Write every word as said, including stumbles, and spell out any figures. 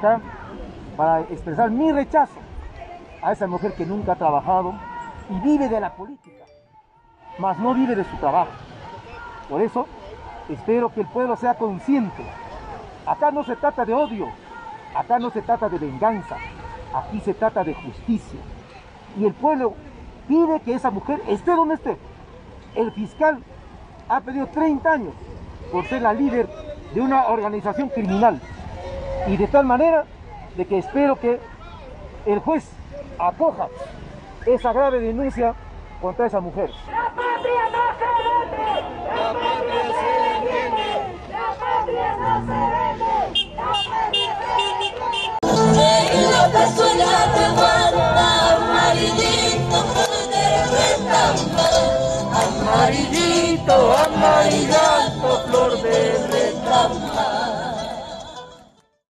acá para expresar mi rechazo a esa mujer que nunca ha trabajado y vive de la política, mas no vive de su trabajo. Por eso, espero que el pueblo sea consciente. Acá no se trata de odio, acá no se trata de venganza, aquí se trata de justicia. Y el pueblo pide que esa mujer esté donde esté. El fiscal ha pedido treinta años por ser la líder de una organización criminal. Y de tal manera de que espero que el juez acoja esa grave denuncia contra esa mujer. ¡La patria no se vende! ¡La patria se defiende! ¡La patria no se vende! ¡La patria se defiende! La cazuela te guarda, amarillito, amarillito, amarillito.